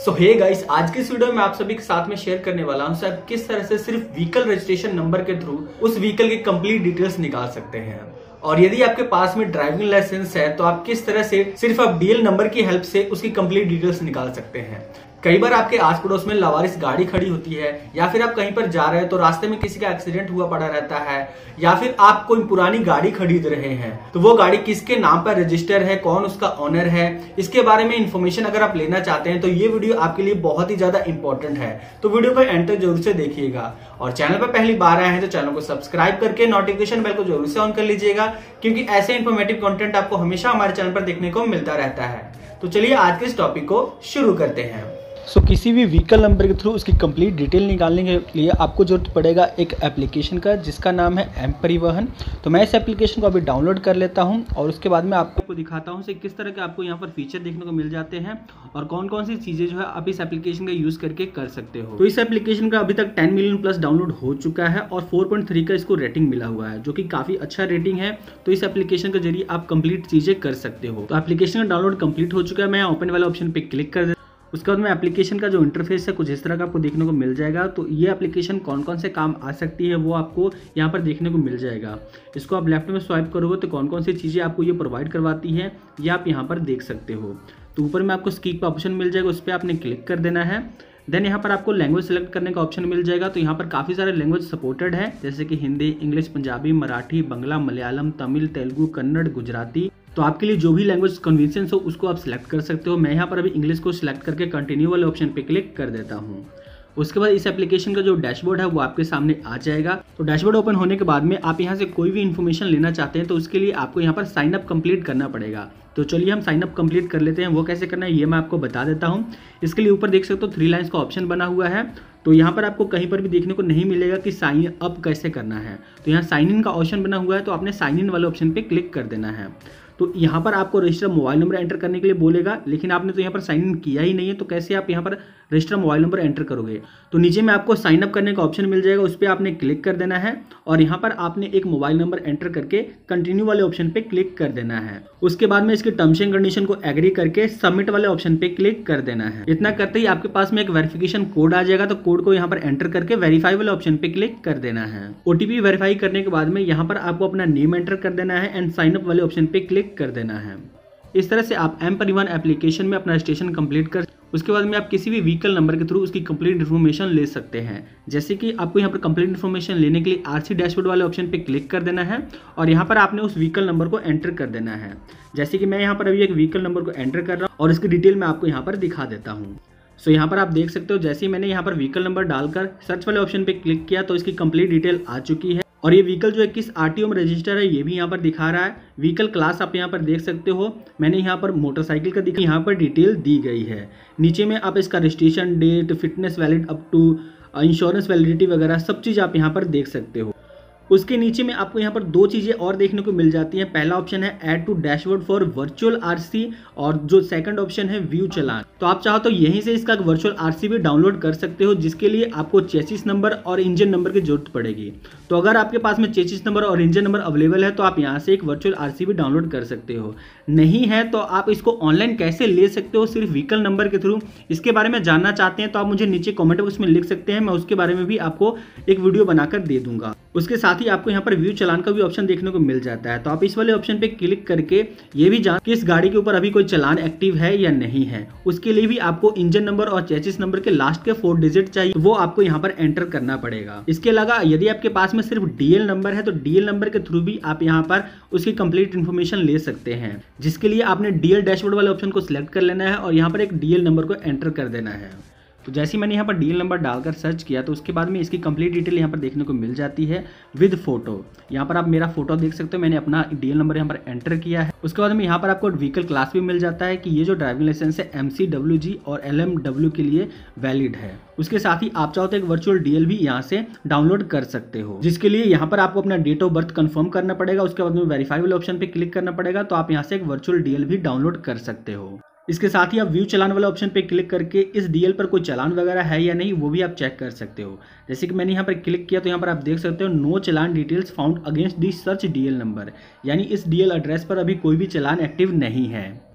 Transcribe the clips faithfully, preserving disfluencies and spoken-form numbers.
सो hey guys, आज के इस वीडियो में आप सभी के साथ में शेयर करने वाला हूं आप किस तरह से सिर्फ व्हीकल रजिस्ट्रेशन नंबर के थ्रू उस व्हीकल की कंप्लीट डिटेल्स निकाल सकते हैं। और यदि आपके पास में ड्राइविंग लाइसेंस है तो आप किस तरह से सिर्फ आप डीएल नंबर की हेल्प से उसकी कंप्लीट डिटेल्स निकाल सकते हैं। कई बार आपके आस पड़ोस में लावारिस गाड़ी खड़ी होती है या फिर आप कहीं पर जा रहे हैं तो रास्ते में किसी का एक्सीडेंट हुआ पड़ा रहता है या फिर आप कोई पुरानी गाड़ी खरीद रहे हैं तो वो गाड़ी किसके नाम पर रजिस्टर है, कौन उसका ऑनर है, इसके बारे में इन्फॉर्मेशन अगर आप लेना चाहते हैं तो ये वीडियो आपके लिए बहुत ही ज्यादा इंपॉर्टेंट है। तो वीडियो को एंड तक जरूर से देखिएगा और चैनल पर पहली बार आए हैं तो चैनल को सब्सक्राइब करके नोटिफिकेशन बेल को जरूर से ऑन कर लीजिएगा, क्योंकि ऐसे इन्फॉर्मेटिव कंटेंट आपको हमेशा हमारे चैनल पर देखने को मिलता रहता है। तो चलिए आज के इस टॉपिक को शुरू करते हैं। सो so, किसी भी व्हीकल नंबर के थ्रू उसकी कंप्लीट डिटेल निकालने के लिए आपको जरूरत पड़ेगा एक एप्लीकेशन का जिसका नाम है एम परिवहन। तो मैं इस एप्लीकेशन को अभी डाउनलोड कर लेता हूं और उसके बाद में आपको दिखाता हूं से किस तरह के आपको यहां पर फीचर देखने को मिल जाते हैं और कौन कौन सी चीज़ें जो है आप इस एप्लीकेशन का यूज़ करके कर सकते हो। तो इस एप्लीकेशन का अभी तक टेन मिलियन प्लस डाउनलोड हो चुका है और फोर पॉइंट थ्री का इसको रेटिंग मिला हुआ है, जो कि काफ़ी अच्छा रेटिंग है। तो इस एप्लीकेशन के जरिए आप कंप्लीट चीज़ें कर सकते हो। तो एप्लीकेशन का डाउनलोड कंप्लीट हो चुका है। मैं ओपन वाले ऑप्शन पर क्लिक कर उसके बाद में एप्लीकेशन का जो इंटरफेस है कुछ इस तरह का आपको देखने को मिल जाएगा। तो ये एप्लीकेशन कौन कौन से काम आ सकती है वो आपको यहाँ पर देखने को मिल जाएगा। इसको आप लेफ्ट में स्वाइप करोगे तो कौन कौन सी चीज़ें आपको ये प्रोवाइड करवाती है ये आप यहाँ पर देख सकते हो। तो ऊपर में आपको स्कीप का ऑप्शन मिल जाएगा, उस पर आपने क्लिक कर देना है। देन यहाँ पर आपको लैंग्वेज सेलेक्ट करने का ऑप्शन मिल जाएगा। तो यहाँ पर काफ़ी सारे लैंग्वेज सपोर्टेड है, जैसे कि हिंदी, इंग्लिश, पंजाबी, मराठी, बंगला, मलयालम, तमिल, तेलुगु, कन्नड़, गुजराती। तो आपके लिए जो भी लैंग्वेज कन्वीनियंस हो उसको आप सिलेक्ट कर सकते हो। मैं यहाँ पर अभी इंग्लिश को सिलेक्ट करके कंटिन्यू वाले ऑप्शन पे क्लिक कर देता हूँ। उसके बाद इस एप्लीकेशन का जो डैशबोर्ड है वो आपके सामने आ जाएगा। तो डैशबोर्ड ओपन होने के बाद में आप यहाँ से कोई भी इन्फॉर्मेशन लेना चाहते हैं तो उसके लिए आपको यहाँ पर साइन अप कंप्लीट करना पड़ेगा। तो चलिए हम साइन अप कंप्लीट कर लेते हैं। वो कैसे करना है ये मैं आपको बता देता हूँ। इसके लिए ऊपर देख सकते हो थ्री लाइन्स का ऑप्शन बना हुआ है। तो यहाँ पर आपको कहीं पर भी देखने को नहीं मिलेगा कि साइन अप कैसे करना है। तो यहाँ साइन इन का ऑप्शन बना हुआ है, तो आपने साइन इन वाले ऑप्शन पे क्लिक कर देना है। तो यहाँ पर आपको रजिस्टर मोबाइल नंबर एंटर करने के लिए बोलेगा, लेकिन आपने तो यहाँ पर साइन इन किया ही नहीं है, तो कैसे आप यहाँ पर रजिस्टर मोबाइल नंबर एंटर करोगे। तो नीचे में आपको साइन अप करने का ऑप्शन मिल जाएगा, उस पर आपने क्लिक कर देना है और यहाँ पर आपने एक मोबाइल नंबर एंटर करके कंटिन्यू वाले ऑप्शन पे क्लिक कर देना है। उसके बाद में इसके टर्म्स एंड कंडीशन को एग्री करके सबमिट वाले ऑप्शन पे क्लिक कर देना है। इतना करते ही आपके पास में एक वेरिफिकेशन कोड आ जाएगा, तो कोड को यहाँ पर एंटर करके वेरीफाई वाले ऑप्शन पे क्लिक कर देना है। ओटीपी वेरीफाई करने के बाद में यहाँ पर आपको अपना नेम एंटर कर देना है एंड साइन अप वाले ऑप्शन पे क्लिक कर देना है। इस तरह से आप एम परिवहन एप्लीकेशन में अपना रजिस्ट्रेशन कंप्लीट कर उसके बाद में आप किसी भी व्हीकल नंबर के थ्रू उसकी कंप्लीट इन्फॉर्मेशन ले सकते हैं। जैसे कि आपको यहाँ पर कंप्लीट इन्फॉर्मेशन लेने के लिए आरसी डैशबोर्ड वाले ऑप्शन पे क्लिक कर देना है और यहाँ पर आपने उस व्हीकल नंबर को एंटर कर देना है। जैसे कि मैं यहाँ पर अभी एक व्हीकल नंबर को एंटर कर रहा हूँ और इसकी डिटेल मैं आपको यहाँ पर दिखा देता हूँ। सो so, यहाँ पर आप देख सकते हो जैसे ही मैंने यहाँ पर व्हीकल नंबर डालकर सर्च वाले ऑप्शन पे क्लिक किया तो इसकी कंप्लीट डिटेल आ चुकी है और ये व्हीकल जो है किस आरटीओ में रजिस्टर है ये भी यहाँ पर दिखा रहा है। व्हीकल क्लास आप यहाँ पर देख सकते हो, मैंने यहाँ पर मोटरसाइकिल का दिखा, यहाँ पर डिटेल दी गई है। नीचे में आप इसका registration date, fitness valid up to, insurance validity वगैरह सब चीज़ आप यहाँ पर देख सकते हो। उसके नीचे में आपको यहाँ पर दो चीज़ें और देखने को मिल जाती हैं। पहला ऑप्शन है add to dashboard for virtual RC और जो सेकंड ऑप्शन है व्यू चलान। तो आप चाहो तो यहीं से इसका वर्चुअल आरसी भी डाउनलोड कर सकते हो, जिसके लिए आपको चेसिस नंबर और इंजन नंबर की जरूरत पड़ेगी। तो अगर आपके पास में चेसिस नंबर और इंजन नंबर अवेलेबल है तो आप यहाँ से एक वर्चुअल आरसी भी डाउनलोड कर सकते हो। नहीं है तो आप इसको ऑनलाइन कैसे ले सकते हो सिर्फ व्हीकल नंबर के थ्रू, इसके बारे में जानना चाहते हैं तो आप मुझे नीचे कॉमेंट बॉक्स में लिख सकते हैं, मैं उसके बारे में भी आपको एक वीडियो बनाकर दे दूंगा। उसके साथ ही आपको यहाँ पर व्यू चलान का भी ऑप्शन देखने को मिल जाता है। तो आप इस वाले ऑप्शन पे क्लिक करके ये भी जान कि इस गाड़ी के ऊपर अभी कोई चलान एक्टिव है या नहीं है। उसके लिए भी आपको इंजन नंबर और चेसिस नंबर के लास्ट के फोर डिजिट चाहिए, वो आपको यहाँ पर एंटर करना पड़ेगा। इसके अलावा यदि आपके पास में सिर्फ डीएल नंबर है तो डीएल नंबर के थ्रू भी आप यहाँ पर उसकी कंप्लीट इन्फॉर्मेशन ले सकते हैं, जिसके लिए आपने डीएल डैशबोर्ड वाले ऑप्शन को सिलेक्ट कर लेना है और यहाँ पर एक डीएल नंबर को एंटर कर देना है। तो जैसे मैंने यहाँ पर डीएल नंबर डालकर सर्च किया तो उसके बाद में इसकी कंप्लीट डिटेल यहाँ पर देखने को मिल जाती है विद फोटो। यहाँ पर आप मेरा फोटो देख सकते हो, मैंने अपना डीएल नंबर यहाँ पर एंटर किया है। उसके बाद में यहाँ पर आपको व्हीकल क्लास भी मिल जाता है कि ये जो ड्राइविंग लाइसेंस है एमसी डब्ल्यूजी और एलएमडब्ल्यू के लिए वैलिड है। उसके साथ ही आप चाहो तो एक वर्चुअल डीएल भी यहाँ से डाउनलोड कर सकते हो, जिसके लिए यहाँ पर आपको अपना डेट ऑफ बर्थ कंफर्म करना पड़ेगा। उसके बाद में वेरीफाई वाले ऑप्शन पे क्लिक करना पड़ेगा, तो आप यहाँ से एक वर्चुअल डीएल भी डाउनलोड कर सकते हो। इसके साथ ही आप व्यू चलान वाले ऑप्शन पे क्लिक करके इस डीएल पर कोई चलान वगैरह है या नहीं वो भी आप चेक कर सकते हो। जैसे कि मैंने यहाँ पर क्लिक किया तो यहाँ पर आप देख सकते हो no challan details found against the search DL number, यानी इस डीएल एड्रेस पर अभी कोई भी चलान एक्टिव नहीं है।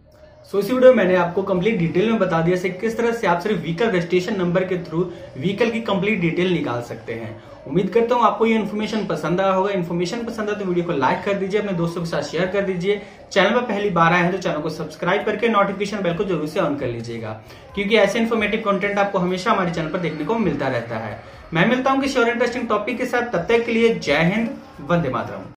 सो इसी वीडियो में मैंने आपको कंप्लीट डिटेल में बता दिया से किस तरह से आप सिर्फ व्हीकल रजिस्ट्रेशन नंबर के थ्रू व्हीकल की कंप्लीट डिटेल निकाल सकते हैं। उम्मीद करता हूं आपको ये इन्फॉर्मेशन पसंद आया होगा। इन्फॉर्मेशन पसंद आया तो वीडियो को लाइक कर दीजिए, अपने दोस्तों के साथ शेयर कर दीजिए। चैनल पर पहली बार आए हैं तो चैनल को सब्सक्राइब करके नोटिफिकेशन बेल को जरूर से ऑन कर लीजिएगा, क्योंकि ऐसे इन्फॉर्मेटिव कंटेंट आपको हमेशा हमारे चैनल पर देखने को मिलता रहता है। मैं मिलता हूं किसी और इंटरेस्टिंग टॉपिक के साथ, तब तक के लिए जय हिंद, वंदे मातरम।